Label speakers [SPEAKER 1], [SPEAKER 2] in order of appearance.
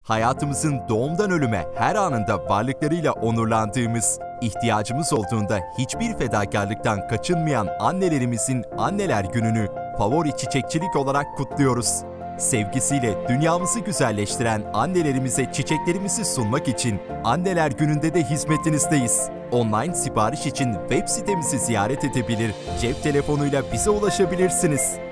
[SPEAKER 1] Hayatımızın doğumdan ölüme her anında varlıklarıyla onurlandığımız, ihtiyacımız olduğunda hiçbir fedakarlıktan kaçınmayan annelerimizin Anneler Günü'nü favori çiçekçilik olarak kutluyoruz. Sevgisiyle dünyamızı güzelleştiren annelerimize çiçeklerimizi sunmak için Anneler Günü'nde de hizmetinizdeyiz. Online sipariş için web sitemizi ziyaret edebilir, cep telefonuyla bize ulaşabilirsiniz.